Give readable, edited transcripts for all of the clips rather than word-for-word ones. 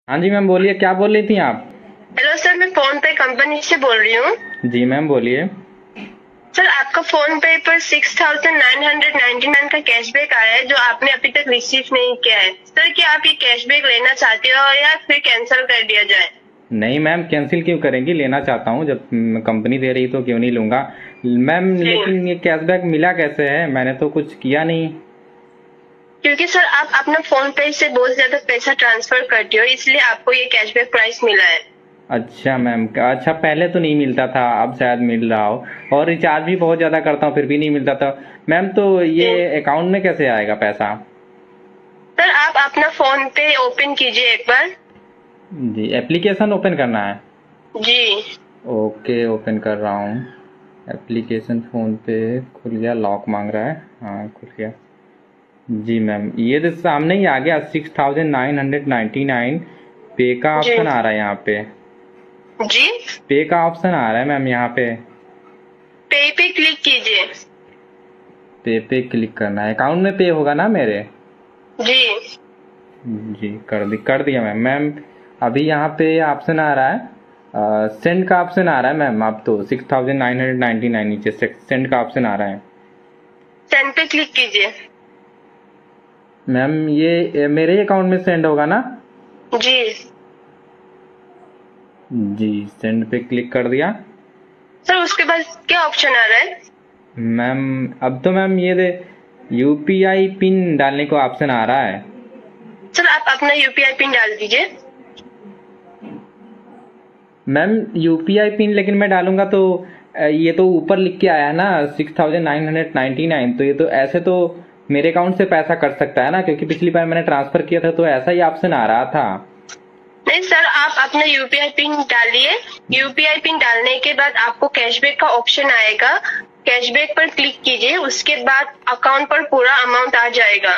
हाँ जी मैम, बोलिए, क्या बोल रही थी आप? हेलो सर, मैं फोन पे कंपनी से बोल रही हूँ। जी मैम, बोलिए। सर, आपका फोन पे पर 6,999 का कैशबैक आया है जो आपने अभी तक रिसीव नहीं किया है। सर, क्या आप ये कैशबैक लेना चाहते हो या फिर कैंसिल कर दिया जाए? नहीं मैम, कैंसिल क्यों करेंगी, लेना चाहता हूँ। जब कंपनी दे रही तो क्यों नहीं लूँगा मैम। जी, लेकिन ये कैशबैक मिला कैसे है? मैंने तो कुछ किया नहीं। क्योंकि सर आप अपना फोन पे से बहुत ज्यादा पैसा ट्रांसफर करते हो, इसलिए आपको ये कैशबैक प्राइस मिला है। अच्छा मैम, अच्छा पहले तो नहीं मिलता था, अब शायद मिल रहा हो। और रिचार्ज भी बहुत ज़्यादा करता हूँ फिर भी नहीं मिलता था मैम। तो जी ये अकाउंट में कैसे आएगा पैसा? सर, आप अपना फोन पे ओपन कीजिए एक बार। जी, एप्लीकेशन ओपन करना है? जी ओके, ओपन कर रहा हूँ। एप्लीकेशन फ़ोन पे खुल गया, लॉक मांग रहा है। हाँ, खुल गया। जी मैम, ये तो सामने ही आ गया, 6,999 पे का जी ऑप्शन आ रहा है यहाँ पे। जी पे का ऑप्शन आ रहा है मैम यहाँ पे। पे क्लिक कीजिए। पे क्लिक करना है। अकाउंट में पे होगा ना मेरे? जी जी, कर दिया मैम। मैम अभी यहाँ पे ऑप्शन आ रहा है, सेंड का ऑप्शन आ रहा है मैम। अब तो 6,999 नीचे सेंड का ऑप्शन आ रहा है। सेंड पे क्लिक कीजिए। मैम ये मेरे अकाउंट में सेंड होगा ना? जी जी, सेंड पे क्लिक कर दिया। सर, उसके बाद क्या ऑप्शन आ रहा है? मैम अब तो मैम ये यूपीआई पिन डालने को ऑप्शन आ रहा है। सर, आप अपना यूपीआई पिन डाल दीजिए। मैम यूपीआई पिन लेकिन मैं डालूंगा तो ये तो ऊपर लिख के आया है ना 6,999। तो ये तो ऐसे तो मेरे अकाउंट से पैसा कट सकता है ना, क्योंकि पिछली बार मैंने ट्रांसफर किया था तो ऐसा ही ऑप्शन आ रहा था। नहीं सर, आप अपना यूपीआई पिन डालिए। यूपीआई पिन डालने के बाद आपको कैशबैक का ऑप्शन आएगा। कैशबैक पर क्लिक कीजिए, उसके बाद अकाउंट पर पूरा अमाउंट आ जाएगा।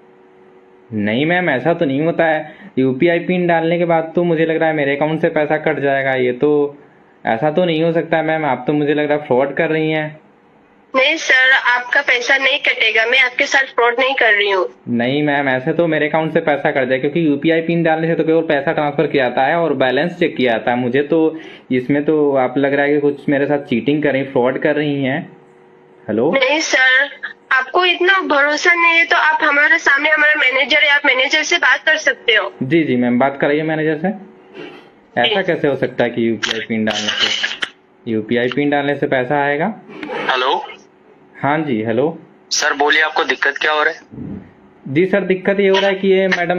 नहीं मैम, ऐसा तो नहीं होता है। यूपीआई पिन डालने के बाद तो मुझे लग रहा है मेरे अकाउंट से पैसा कट जाएगा। ये तो ऐसा तो नहीं हो सकता है मैम। आप तो मुझे लग रहा है फ्रॉड कर रही हैं। नहीं सर, आपका पैसा नहीं कटेगा। मैं आपके साथ फ्रॉड नहीं कर रही हूँ। नहीं मैम, ऐसे तो मेरे अकाउंट से पैसा कट जाए, क्योंकि यूपीआई पिन डालने से तो केवल पैसा ट्रांसफर किया जाता है और बैलेंस चेक किया जाता है। मुझे तो इसमें तो आप लग रहा है कि कुछ मेरे साथ चीटिंग कर रही, फ्रॉड कर रही हैं। हेलो। नहीं सर, आपको इतना भरोसा नहीं है तो आप हमारे सामने हमारा मैनेजर है, आप मैनेजर से बात कर सकते हो। जी जी मैम, बात कराइए मैनेजर से। ऐसा कैसे हो सकता है कि यूपीआई पिन डालने से पैसा आएगा? हेलो। हाँ जी, हेलो। सर बोलिए, आपको दिक्कत क्या हो रहा है? जी सर, दिक्कत ये हो रहा है कि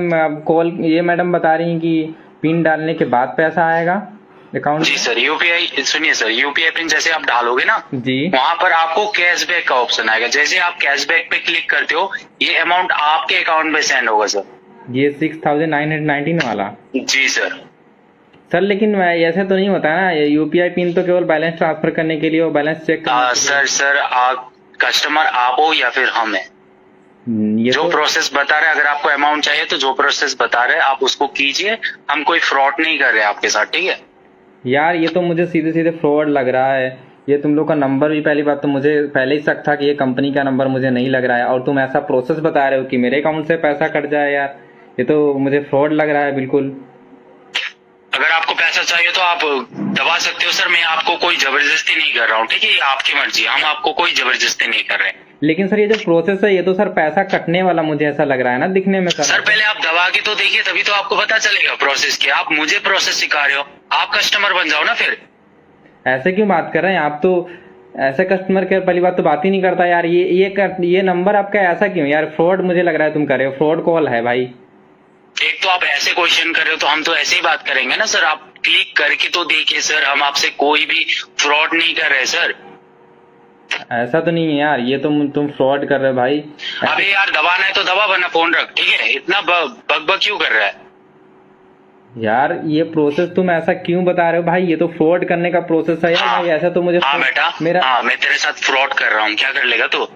ये मैडम बता रही हैं कि पिन डालने के बाद पैसा आएगा अकाउंट। जी सर, यूपीआई सुनिए सर, यूपीआई पिन जैसे आप डालोगे ना जी, वहाँ पर आपको कैशबैक का ऑप्शन आएगा। जैसे आप कैशबैक पे क्लिक करते हो ये अमाउंट आपके अकाउंट में सेंड होगा सर। ये 6,919 वाला? जी सर। सर लेकिन ऐसे तो नहीं होता ना, यूपीआई पिन तो केवल बैलेंस ट्रांसफर करने के लिए और बैलेंस चेक सर आप कस्टमर आप हो या फिर हम है? ये जो तो प्रोसेस बता रहे, अगर आपको अमाउंट चाहिए तो जो प्रोसेस बता रहे आप उसको कीजिए। हम कोई फ्रॉड नहीं कर रहे आपके साथ, ठीक है? यार, ये तो मुझे सीधे सीधे फ्रॉड लग रहा है। ये तुम लोग का नंबर भी, पहली बात तो मुझे पहले ही शक था कि ये कंपनी का नंबर मुझे नहीं लग रहा है, और तुम ऐसा प्रोसेस बता रहे हो कि मेरे अकाउंट से पैसा कट जाए। यार ये तो मुझे फ्रॉड लग रहा है बिल्कुल। अगर आपको पैसा चाहिए तो आप दबा सकते हो सर। मैं आपको कोई जबरदस्ती नहीं कर रहा हूँ, ठीक है? ये आपकी मर्जी, हम आपको कोई जबरदस्ती नहीं कर रहे हैं। लेकिन सर ये जो प्रोसेस है ये तो सर पैसा कटने वाला मुझे ऐसा लग रहा है ना दिखने में। सर पहले आप दबा के तो देखिए, तभी तो आपको पता चलेगा प्रोसेस क्या। आप मुझे प्रोसेस सिखा रहे हो, आप कस्टमर बन जाओ ना फिर। ऐसे क्यों बात कर रहे हैं आप? तो ऐसे कस्टमर केयर पहली बात तो बात ही नहीं करता यार। ये नंबर आपका ऐसा क्यों यार? फ्रॉड मुझे लग रहा है तुम कर रहे हो, फ्रॉड कॉल है भाई। एक तो आप ऐसे क्वेश्चन कर रहे हो तो हम तो ऐसे ही बात करेंगे ना सर। आप क्लिक करके तो देखिए सर, हम आपसे कोई भी फ्रॉड नहीं कर रहे सर। ऐसा तो नहीं है यार, ये तुम फ्रॉड कर रहे हो भाई। अबे यार, दबाना है तो दबा, वरना फोन रख, ठीक है? इतना बक क्यों कर रहा है यार? ये प्रोसेस तुम ऐसा क्यों बता रहे हो भाई? ये तो फ्रॉड करने का प्रोसेस है यार। हाँ, भाई ऐसा तो मुझे हाँ बेटा, मेरा मैं तेरे साथ फ्रॉड कर रहा हूँ, क्या कर लेगा तू?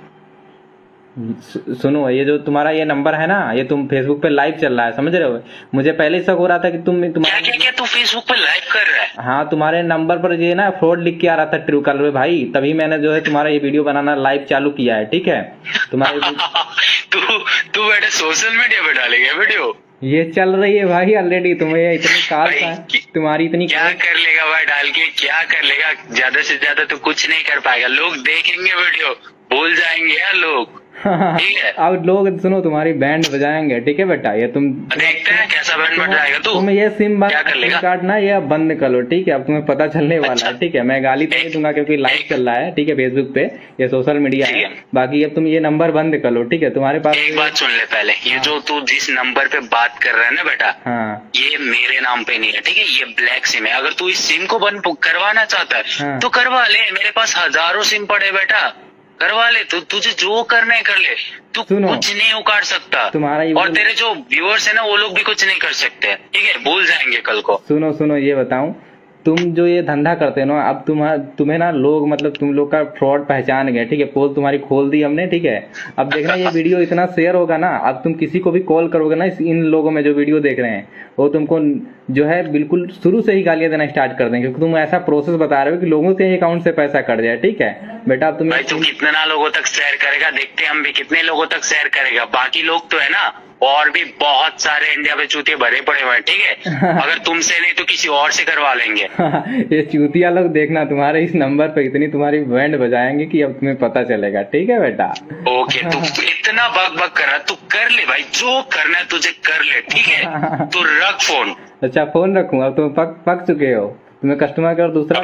सुनो, ये जो तुम्हारा ये नंबर है ना, ये तुम फेसबुक पे लाइव चल रहा है, समझ रहे हो? मुझे पहले ही शक हो रहा था कि क्या तू फेसबुक पे लाइव कर रहा है? हाँ, तुम्हारे नंबर पर ये ना फ्रॉड लिख के आ रहा था ट्रू कॉलर पे भाई। तभी मैंने जो है तुम्हारा ये वीडियो बनाना लाइव चालू किया है, ठीक है? तुम्हारे तू बेटा सोशल मीडिया पे डालेगा वीडियो? ये चल रही है भाई ऑलरेडी, तुम्हें इतनी कार भाई, तुम्हारी इतनी क्या कर लेगा भाई डाल के, क्या कर लेगा? ज्यादा से ज्यादा तो कुछ नहीं कर पाएगा। लोग देखेंगे वीडियो, भूल जाएंगे यार लोग, ठीक है? अब लोग सुनो तुम्हारी बैंड बजाएंगे, ठीक है बेटा? ये तुम देखते हैं कैसा बैंड बजाएगा तू। तुम ये सिम क्या कार्ड ना ये अब बंद कर लो, ठीक है? अब तुम्हें पता चलने वाला अच्छा। है, ठीक है? मैं गाली तो नहीं दूंगा क्योंकि लाइव चल रहा है, ठीक है? फेसबुक पे ये सोशल मीडिया है। बाकी अब तुम ये नंबर बंद कर लो, ठीक है? तुम्हारे पास एक बात सुन ले पहले, ये जो तू जिस नंबर पे बात कर रहा है ना बेटा, हाँ ये मेरे नाम पे नहीं है, ठीक है? ये ब्लैक सिम है। अगर तू इस सिम को बंद करवाना चाहता है हाँ। तो करवा ले, मेरे पास हजारों सिम पड़े बेटा, करवा ले। तू तुझे जो करना है कर ले, तू सुनो, कुछ नहीं उखाड़ सकता। तुम्हारा ये और तेरे जो व्यूअर्स है ना वो लोग भी कुछ नहीं कर सकते, ठीक है? भूल जाएंगे कल को। सुनो सुनो ये बताऊं, तुम जो ये धंधा करते हो ना, अब तुम्हें ना लोग मतलब तुम लोग का फ्रॉड पहचान गए, ठीक है? पोल तुम्हारी खोल दी हमने, ठीक है? अब देखना ये वीडियो इतना शेयर होगा ना, अब तुम किसी को भी कॉल करोगे ना इन लोगों में जो वीडियो देख रहे हैं, वो तुमको जो है बिल्कुल शुरू से ही गालियां देना स्टार्ट कर देंगे, क्योंकि तुम ऐसा प्रोसेस बता रहे हो कि लोगों के अकाउंट से पैसा कट जाए, ठीक है बेटा? अब भाई तू कितना लोगों तक शेयर करेगा, देखते हैं हम भी कितने लोगों तक शेयर करेगा। बाकी लोग तो है ना, और भी बहुत सारे इंडिया में चूतिए भरे पड़े हुए हैं, ठीक है? अगर तुमसे नहीं तो किसी और से करवा लेंगे। ये चूतिया लोग देखना तुम्हारे इस नंबर पे इतनी तुम्हारी बैंड बजाएंगे कि अब तुम्हें पता चलेगा, ठीक है बेटा? ओके, तू इतना बक बक कर रहा, तू कर ले भाई, जो करना है तुझे कर ले, ठीक है? तू रख फोन। अच्छा फोन रखूं? अब तुम पक चुके हो, तुम्हें कस्टमर केयर दूसरा।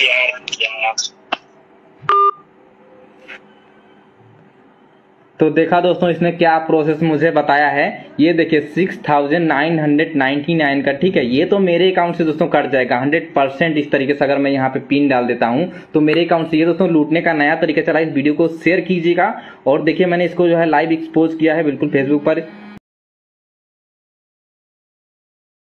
तो देखा दोस्तों इसने क्या प्रोसेस मुझे बताया है, ये देखिए 6999 का, ठीक है? ये तो मेरे अकाउंट से दोस्तों कट जाएगा 100% इस तरीके से। अगर मैं यहाँ पे पिन डाल देता हूँ तो मेरे अकाउंट से ये दोस्तों लूटने का नया तरीका चला। इस वीडियो को शेयर कीजिएगा और देखिए मैंने इसको जो है लाइव एक्सपोज किया है बिल्कुल फेसबुक पर।